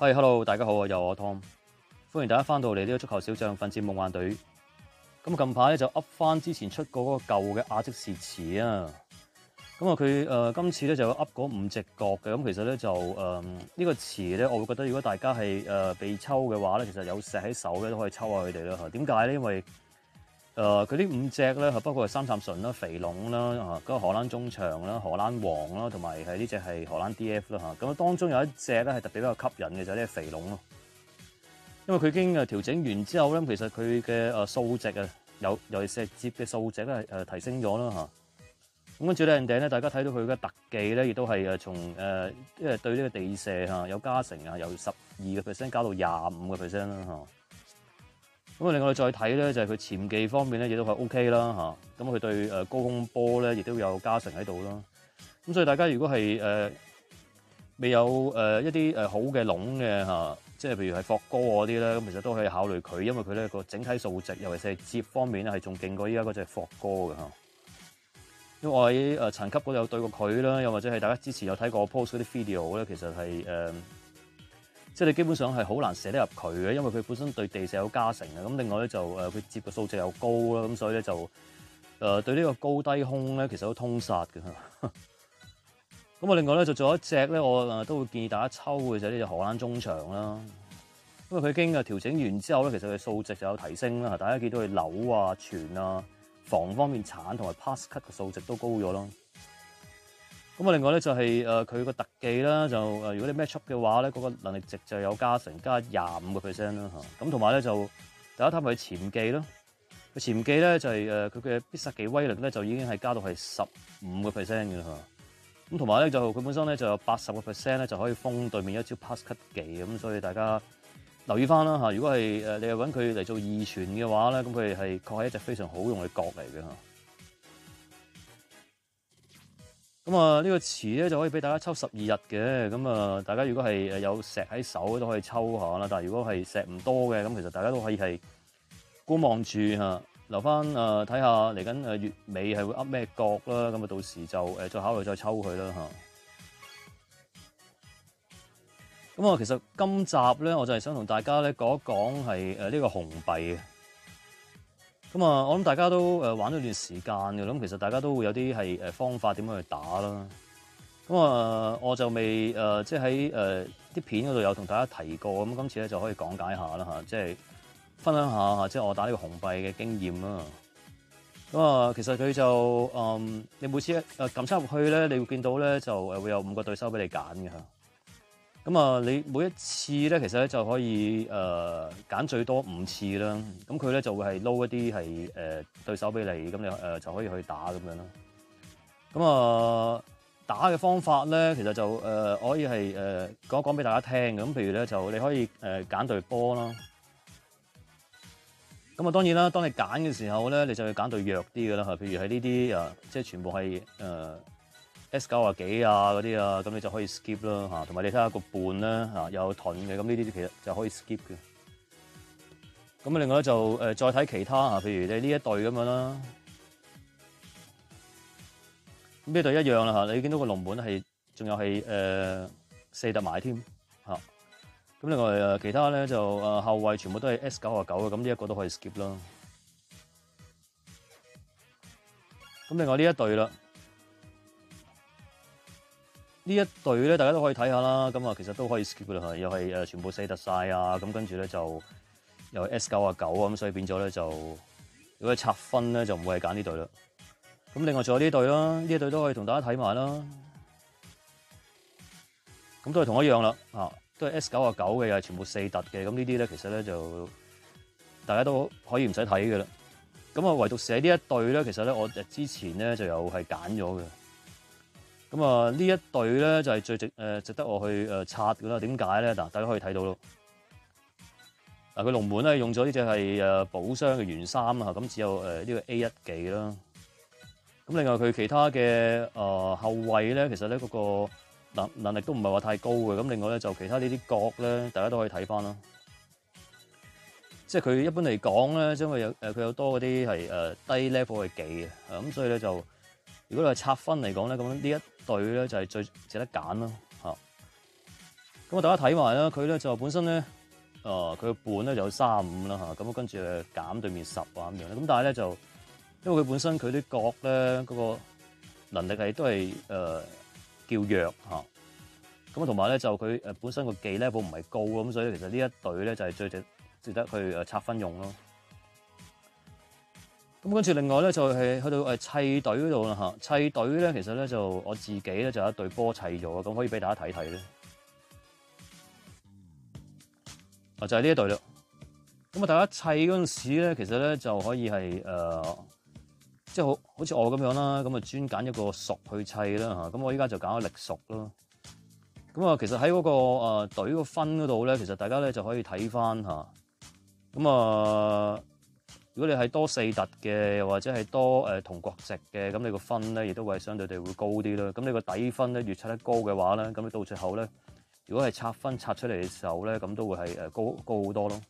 Hello， 大家好啊，又我 Tom， 歡迎大家翻到嚟呢個足球小將奮戰夢幻隊。咁近排咧就 up 翻之前出過嗰個舊嘅亞積士詞啊。咁啊佢今次咧就 up 嗰5隻角嘅。咁其實咧就呢個詞咧，我會覺得如果大家係被抽嘅話咧，其實有石喺手咧都可以抽下佢哋啦嚇。點解咧？因為佢呢5隻咧，包括係三杉純啦、肥龍啦、嗰個荷蘭中場啦、荷蘭王啦，同埋係呢隻係荷蘭 DF 啦嚇。咁當中有一隻咧係特別比較吸引嘅就係呢個肥龍咯。因為佢已經調整完之後咧，其實佢嘅數值啊，尤其是接嘅數值咧係提升咗啦嚇。咁跟住咧，人哋咧大家睇到佢嘅特技咧，亦都係從即係對呢個地射嚇有加成啊，由12% 加到25% 啦嚇。咁啊，另外再睇咧就係佢潛技方面咧，亦都係 OK 啦嚇。咁佢對高空波咧，亦都有加成喺度啦。咁所以大家如果係未有一啲好嘅籠嘅嚇，即係譬如係霍哥嗰啲咧，咁其實都可以考慮佢，因為佢咧個整體數值，尤其是係接方面咧，係仲勁過依家嗰隻霍哥嘅嚇。因為我喺層級嗰度有對過佢啦，又或者係大家之前有睇過我 post 嗰啲 video 咧，其實係即係你基本上係好難射得入佢嘅，因為佢本身對地射有加成嘅。咁另外咧就佢接嘅數值又高啦，咁所以咧就對呢個高低空咧其實都通殺嘅。咁啊，另外咧就仲有一隻咧，我都會建議大家抽嘅就係呢隻荷蘭中場啦。因為佢經調整完之後咧，其實佢數值就有提升啦。大家見到佢扭啊、傳啊、防方面鏟同埋 pass cut 嘅數值都高咗咯。咁啊，另外咧就係佢個特技啦，就如果你 match up 嘅話咧，嗰個能力值就有加成，加25% 啦嚇。咁同埋咧就大家睇埋佢潛技啦，佢潛技咧就係佢嘅必殺技威力咧就已經係加到係15% 嘅啦嚇。咁同埋咧就佢本身咧就有80% 咧就可以封對面一招 pass cut 技，咁所以大家留意翻啦嚇。如果係你係揾佢嚟做二傳嘅話咧，咁佢係確係一隻非常好用嘅角嚟嘅嚇。咁啊，呢個詞咧就可以俾大家抽12日嘅。咁啊，大家如果係有石喺手都可以抽下啦。但係如果係石唔多嘅，咁其實大家都可以係觀望住嚇，留翻睇下嚟緊月尾係會噏咩角啦。咁啊，到時就再考慮再抽佢啦嚇。咁啊，其實今集咧我就係想同大家咧講一講係呢個紅幣嘅。咁啊，我諗大家都玩咗段時間嘅，咁其實大家都會有啲係方法點樣去打啦。咁啊，我就未即係喺啲片嗰度有同大家提過，咁今次咧就可以講解下啦嚇，即係分享下即係我打呢個紅幣嘅經驗啦。咁啊，其實佢就你每次撳插入去咧，你會見到咧就會有5個對手俾你揀嘅嚇。咁啊，你每一次咧，其實咧就可以揀最多5次啦。咁佢咧就會係撈一啲係對手俾你，咁你就可以去打咁樣啦。咁啊，打嘅方法咧，其實就可以係講一講俾大家聽嘅。咁譬如咧，就你可以揀隊波啦。咁啊，當然啦，當你揀嘅時候咧，你就要揀隊弱啲嘅啦嚇。譬如係呢啲即係全部係S90幾啊嗰啲啊，咁你就可以 skip 啦嚇，同埋你睇下個伴咧嚇又有盾嘅，咁呢啲其實就可以 skip 嘅。咁另外咧就再睇其他嚇，譬如你呢一隊咁樣啦，咁呢隊一樣啦嚇，你見到個龍門係仲有係4特埋添嚇。咁另外其他咧就後衞全部都係 S99嘅，咁呢一個都可以 skip 啦。咁另外呢一隊啦。呢一隊咧，大家都可以睇下啦。咁啊，其實都可以 skip 嘅啦，又係全部4特晒啊。咁跟住咧就又係 S99啊，咁所以變咗咧就如果係拆分咧，就唔會係揀呢隊啦。咁另外仲有呢隊啦，呢一隊都可以同大家睇埋啦。咁都係同一樣啦，都係 S99嘅，又係全部4特嘅。咁呢啲咧其實咧就大家都可以唔使睇嘅啦。咁啊，唯獨寫呢一隊咧，其實咧我之前咧就有係揀咗嘅。咁啊，呢一隊咧就係最值得我去刷嘅啦。點解咧？嗱，大家可以睇到咯。嗱，佢龍門咧用咗呢隻係補傷嘅原衫啊，咁只有呢個 A1 技啦。咁另外佢其他嘅後衞咧，其實咧嗰個能力都唔係話太高嘅。咁另外咧就其他呢啲角咧，大家都可以睇翻啦。即係佢一般嚟講咧，因為佢有多嗰啲係低 level 嘅技啊，咁所以咧就如果你係拆分嚟講咧，咁呢一隊咧就係最值得揀咯嚇。 咁大家睇埋啦，佢咧就本身咧，佢個半咧就有35啦嚇，咁跟住減對面10啊咁樣。咁但係咧就因為佢本身佢啲角咧嗰個能力係都係叫弱嚇。咁同埋咧就佢本身個技 level 唔係高，咁所以其實呢一隊咧就係最值得去拆分用咯。咁跟住另外咧就係去到砌隊嗰度啦嚇，砌隊咧其實咧就我自己咧就有一隊波砌咗，咁可以俾大家睇睇咧。就係呢一隊啦。咁大家砌嗰陣時咧，其實咧就可以係即係好似我咁樣啦，咁專揀一個屬去砌啦嚇。咁我依家就揀咗力屬咯。咁其實喺嗰個隊個分嗰度咧，其實大家咧就可以睇翻嚇。咁如果你係多4突嘅，又或者係多同國籍嘅，咁你個分咧亦都會相對地會高啲啦。咁你個底分咧越砌得高嘅話咧，咁你到最後咧，如果係拆分拆出嚟嘅時候咧，咁都會係高好多咯。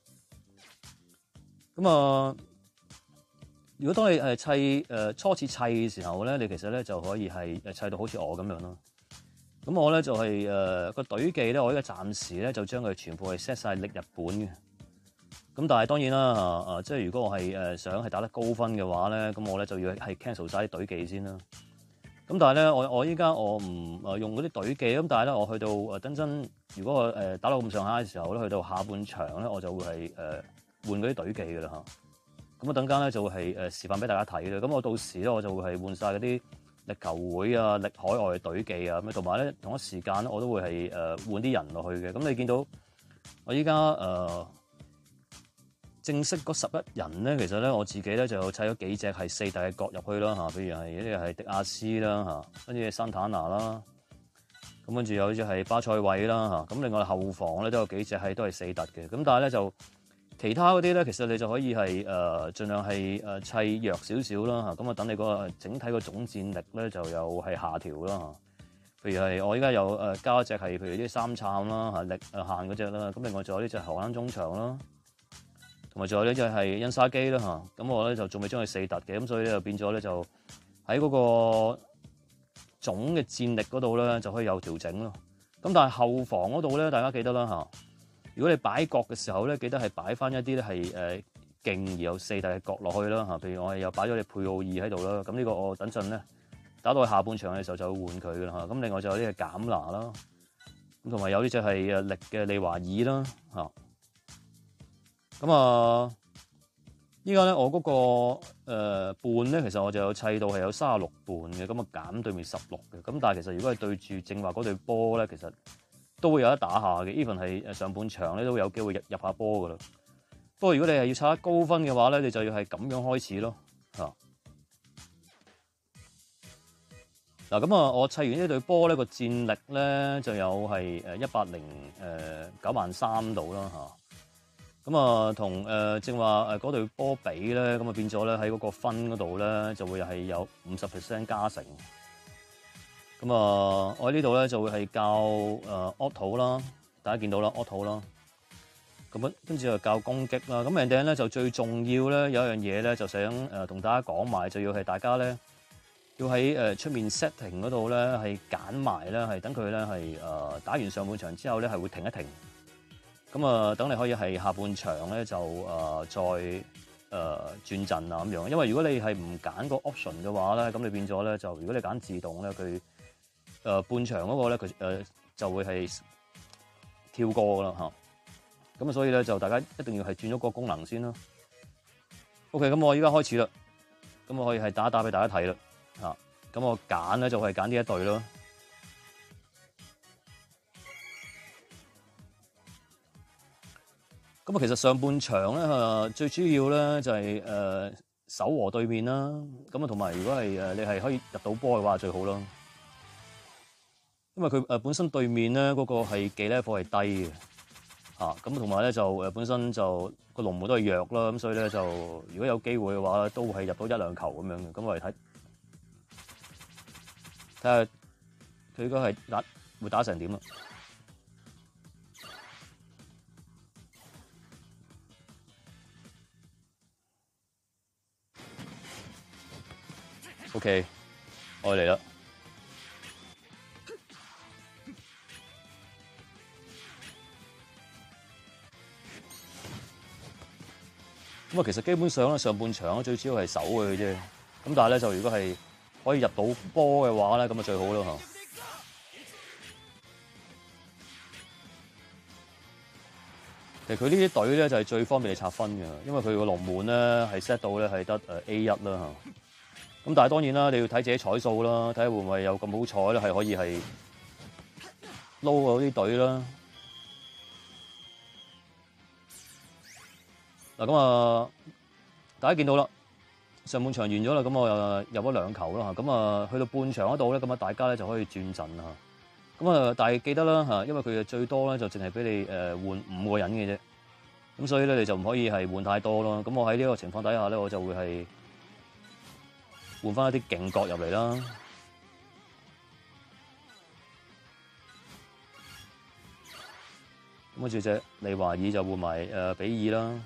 咁如果當你砌初次砌嘅時候咧，你其實咧就可以係砌到好似我咁樣咯。咁我咧就係個隊技咧，我而家暫時咧就將佢全部係 set 晒歷日本嘅。咁但係當然啦即係如果我係想係打得高分嘅話咧，咁我咧就要係 cancel 晒啲隊技先啦。咁但係咧，我依家我唔用嗰啲隊技，咁但係咧我去到等陣，如果我打到咁上下嘅時候咧，去到下半場咧，我就會係換嗰啲隊技㗎啦嚇。咁我等間咧就會係示範俾大家睇啦。咁我到時咧我就會係換晒嗰啲力球會啊、力海外嘅隊技啊，咁同埋咧同一時間咧我都會係換啲人落去嘅。咁你見到我依家正式嗰11人咧，其實咧我自己咧就砌咗幾隻係4突嘅角入去啦嚇，譬如係一啲係迪亞斯啦嚇，跟住山坦拿啦，咁跟住有隻係巴塞維啦嚇，咁另外後防咧都有幾隻係都係4突嘅，咁但係咧就其他嗰啲咧，其實你就可以係盡量係砌弱少少啦嚇，咁啊等你個整體個總戰力咧就有係下調啦嚇。譬如係我依家有加一隻係譬如啲3杉啦嚇，力限嗰隻啦，咁另外仲有呢隻荷蘭中場啦。同埋仲有呢隻係恩沙基啦嚇，咁我咧就仲未將佢4突嘅，咁所以咧就變咗咧就喺嗰個總嘅戰力嗰度咧就可以有調整咯。咁但係後防嗰度咧，大家記得啦嚇，如果你擺角嘅時候咧，記得係擺翻一啲咧係勁而有4突嘅角落去啦嚇。譬如我又擺咗隻佩奧爾喺度啦，咁呢個我等陣咧打到去下半場嘅時候就會換佢噶啦嚇。咁另外就有啲係減拿啦，咁同埋有呢隻係力嘅利華爾啦嚇。咁依家咧我嗰個半咧，其實我就有砌到係有36半嘅，咁減對面16嘅。咁但係其實如果係對住正話嗰隊波咧，其實都會有得打下嘅。even 係上半場咧都有機會入下波噶啦。不過如果你係要砌得高分嘅話咧，你就要係咁樣開始咯嚇。嗱咁我砌完呢隊波咧個戰力咧就有係1093000度啦嚇。咁同正話嗰隊波比咧，咁變咗咧喺嗰個分嗰度咧就會係有50% 加成。咁我喺呢度咧就會係教auto 啦，大家見到啦 auto 啦。咁跟住又教攻擊啦。咁and咧就最重要咧有一樣嘢咧就想同大家講埋，就要係大家咧要喺出面 setting 嗰度咧係揀埋咧係等佢咧係打完上半場之後咧係會停一停。咁等你可以係下半場咧就再轉陣啊咁樣，因為如果你係唔揀個 option 嘅話咧，咁你變咗咧就如果你揀自動咧，佢半場嗰個咧佢就會係跳過噶啦嚇。咁所以咧就大家一定要係轉咗個功能先啦。OK，咁我依家開始啦，咁我可以係打一打俾大家睇啦嚇。咁我揀咧就係揀呢一隊咯。咁其實上半場咧最主要咧就係守和對面啦。咁同埋如果係你係可以入到波嘅話最好咯。因為佢本身對面咧嗰個係技 level 係低嘅嚇，咁同埋咧就本身就個龍門都係弱啦，咁所以咧就如果有機會嘅話都會係入到1-2球咁樣嘅。咁我嚟睇下佢應該係會打成點啊？OK， 我嚟啦。 咁啊，其實基本上咧上半場咧最主要係守佢啫。咁但係咧就如果係可以入到波嘅話咧，咁啊最好咯嚇。其實佢呢啲隊咧就係最方便你拆分嘅，因為佢個龍門咧係 set 到咧係得A1啦嚇。咁但係當然啦，你要睇自己彩數啦，睇下會唔會有咁好彩咧，係可以係撈嗰啲隊啦。嗱咁啊，大家見到啦，上半場完咗啦，咁我又入咗2球啦嚇。咁啊，去到半場嗰度咧，咁啊大家咧就可以轉陣啦。咁啊，但係記得啦嚇，因為佢最多咧就淨係俾你換5個人嘅啫。咁所以咧你就唔可以係換太多咯。咁我喺呢個情況底下咧，我就會係換翻一啲勁角入嚟啦。咁跟住隻利華爾就換埋比爾啦。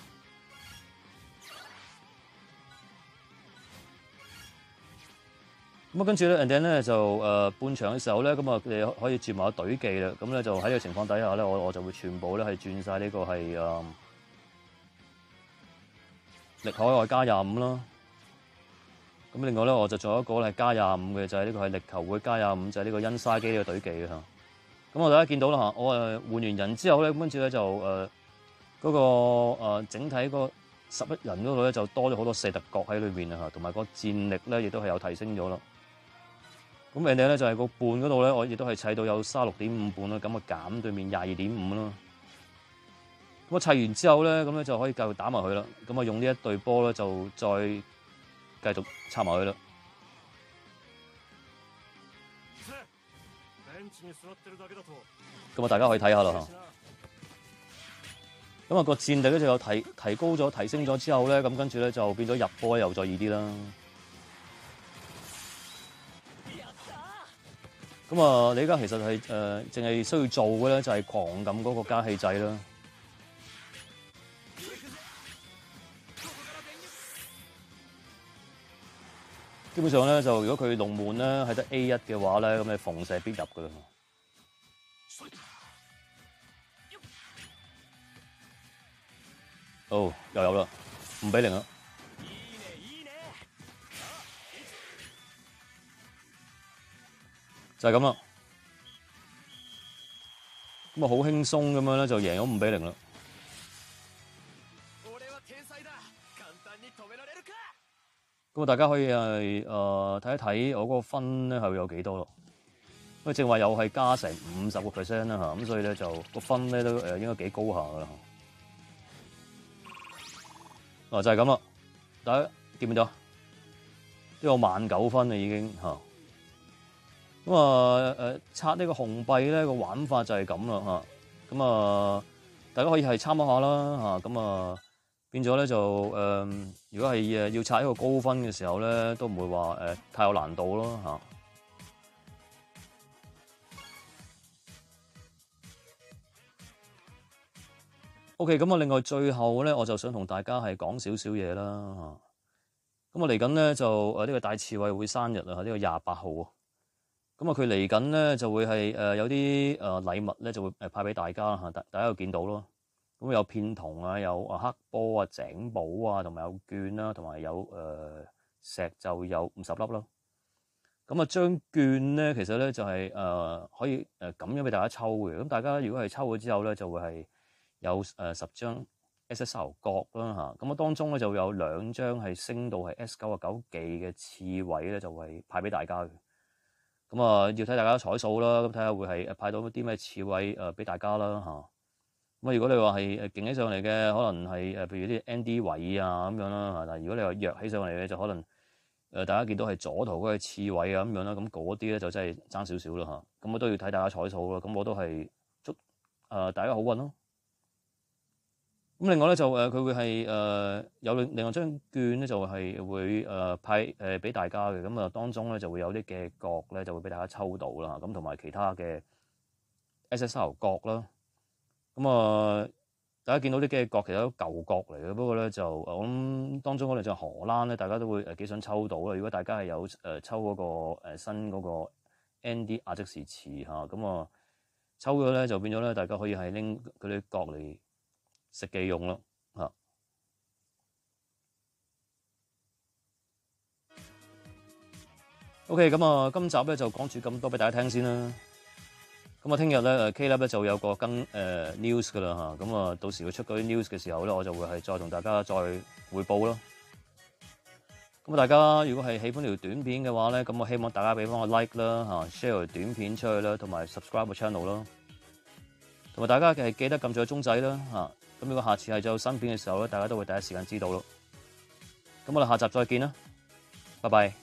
咁啊，跟住咧，人哋咧就半場嘅時候咧，咁啊，你可以轉埋個隊技啦。咁咧就喺呢個情況底下咧，我就會全部咧係轉晒呢個係力海外加25啦。咁另外咧，我就仲有一個係加25嘅，就係呢個係力球會加25，就係呢個恩沙基嘅隊技嘅嚇。咁大家見到啦嚇，我換完人之後咧，跟住咧就嗰個整體個11人嗰度咧就多咗好多射特角喺裏面啊嚇，同埋個戰力咧亦都係有提升咗啦。咁人哋咧就係個半嗰度咧，我亦都係砌到有36.5半啦，咁啊減對面22.5啦。咁啊砌完之後咧，咁咧就可以繼續打埋佢啦。咁啊用呢一隊波咧就再繼續插埋佢啦。咁啊大家可以睇下啦嚇。咁啊個戰力咧就有提高咗、提升咗之後咧，咁跟住咧就變咗入波又再易啲啦。咁啊，你而家其實係淨係需要做嘅咧，就係狂撳嗰個加氣掣啦。基本上咧，就如果佢龍門咧係得 A1嘅話咧，咁你逢射必入噶啦。哦，又有啦，5-0啦。就係咁啦，咁啊好輕鬆咁樣咧就贏咗5-0啦。咁啊大家可以係睇一睇我嗰個分咧係會有幾多咯。因為正話又係加成50% 啦嚇，咁所以咧就個分咧都應該幾高下噶啦。就係咁啦，大家見唔見到？都有19分啦已經嚇。咁啊刷呢個紅幣咧個玩法就係咁啦嚇。咁啊大家可以係參考下啦嚇。咁啊變咗咧就如果係要刷一個高分嘅時候咧，都唔會話太有難度咯嚇。OK，咁啊另外最後咧，我就想同大家係講少少嘢啦嚇。咁啊嚟緊咧就呢個戴刺蝟會生日啊，呢個28號啊。咁啊佢嚟緊咧就會係有啲禮物咧就會派俾大家嚇，大家又見到咯。咁有片銅啊，有黑波啊、井寶啊，同埋有券啦，同埋有石就有50粒啦。咁啊張券咧其實咧就係可以咁樣俾大家抽嘅。咁大家如果係抽咗之後咧，就會係有10張 SSR 角啦嚇。咁啊當中咧就會有2張係升到係 S99技嘅刺蝟咧，就係派俾大家嘅。咁啊要睇大家彩數啦，咁睇下會係派到啲咩刺蝟俾大家啦嚇。咁啊，如果你話係勁起上嚟嘅，可能係譬如啲 ND 位啊咁樣啦。但係如果你話弱起上嚟嘅，就可能大家見到係左圖嗰個刺蝟啊咁樣啦。咁嗰啲咧就真係爭少少啦嚇。咁我都要睇大家彩數咯。咁我都係祝大家好運咯。咁另外咧就佢會係有另外張券咧，就係會派俾大家嘅。咁啊當中咧就會有啲嘅角咧就會俾大家抽到啦。咁同埋其他嘅 SSR 角啦。咁啊，大家見到啲嘅角其實都舊角嚟嘅，不過咧就我諗當中可能就荷蘭咧，大家都會幾想抽到啦。如果大家係有抽嗰個新嗰個 ND 亞積士詞嚇，咁啊抽咗咧就變咗咧，大家可以係拎佢啲角嚟食嘅用咯嚇。 OK，咁啊，今集咧就講住咁多俾大家聽先啦。咁啊，聽日咧K Lab 咧就有個news 噶啦嚇，咁啊到時佢出嗰啲 news 嘅時候咧，我就會係再同大家再匯報咯。咁啊，大家如果係喜歡條短片嘅話咧，咁我希望大家俾翻個 like 啦嚇 ，share 短片出去啦，同埋 subscribe 個 channel 咯。同埋大家係記得撳住個鐘仔啦嚇。咁如果下次係有新片嘅時候咧，大家都會第一時間知道咯。咁我哋下集再見啦，拜拜。